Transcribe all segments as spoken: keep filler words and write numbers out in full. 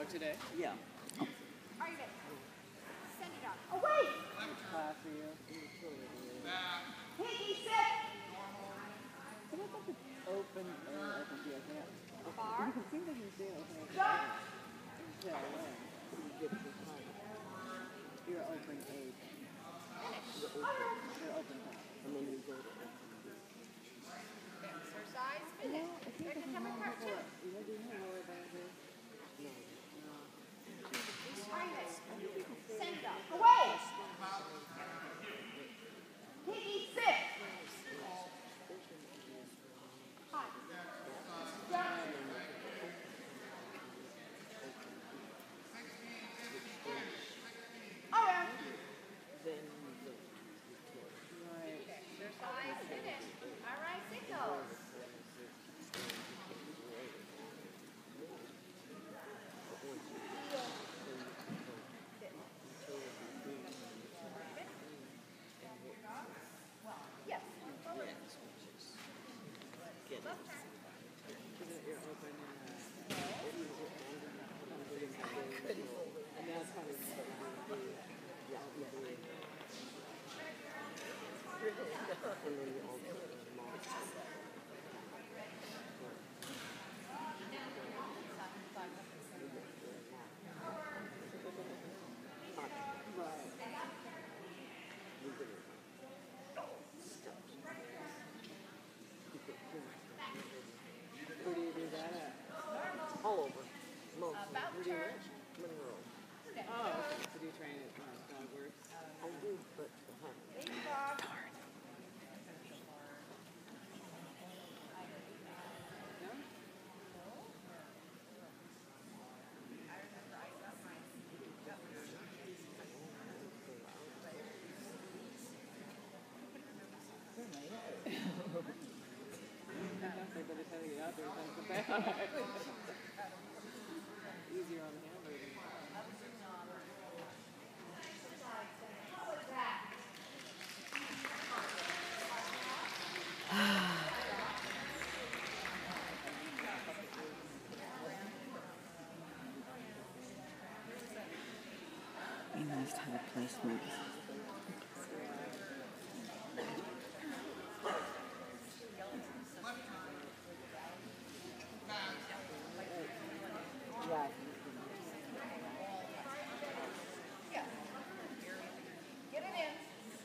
today? Yeah. Are you ready? Send it up. Away! Class for you. Piggy, sit! But it's like it's open air, open field. Yeah. Bar. You can see that he's doing open air. Jump! Yeah, when? You're open age. You're open time. And then you go to Exercise finish. There's a number part two. You know, do you know lower back here? no. Are you ready? Send it up. Away! Piggy, sit! Hi. Jump! Around. Then you go. Right. Exercise finish. All right, signals. Yes. Get it. So that you're open and, uh, and that's how you And then you also launch. where do you do that at? All over. Most. About Where do you turn. live? Monroe. Oh, okay. So do you train at uh, Dogworks? I do, but uh-huh. Baby dog. No? By the time you get out there, it's like the back. Easier on the hamburger. You must have a placement. Right. Yeah. Get it in.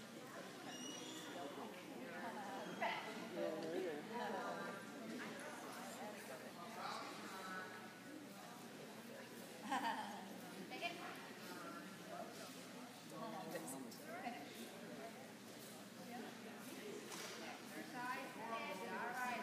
Back. Take it. Exercise finish. All right.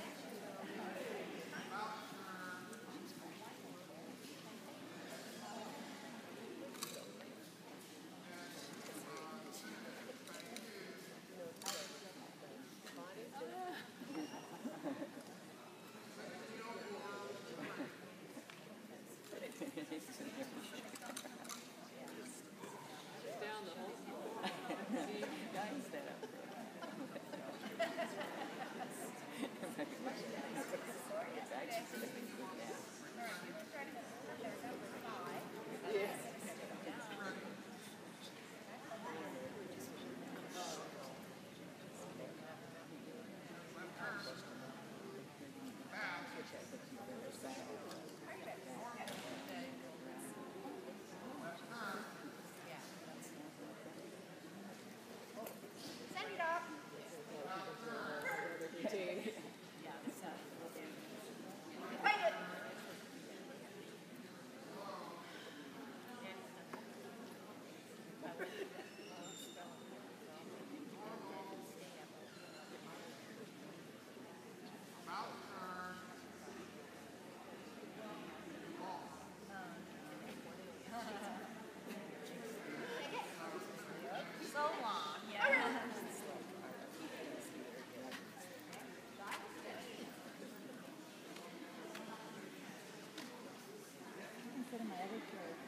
Down the whole See, you guys set up. It's actually slipping good now. Yes. Send it up. Routine. Fight it. So long, yeah. Instead of my other chair.